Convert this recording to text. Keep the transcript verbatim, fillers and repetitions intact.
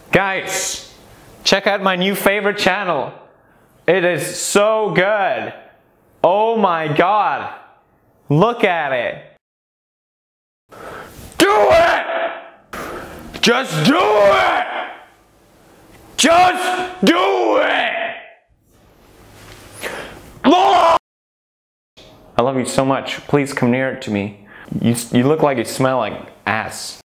Guys, check out my new favorite channel. It is so good. Oh my god. Look at it. Do it! Just do it! Just do it! I love you so much. Please come near to me. You, you look like you smell like ass.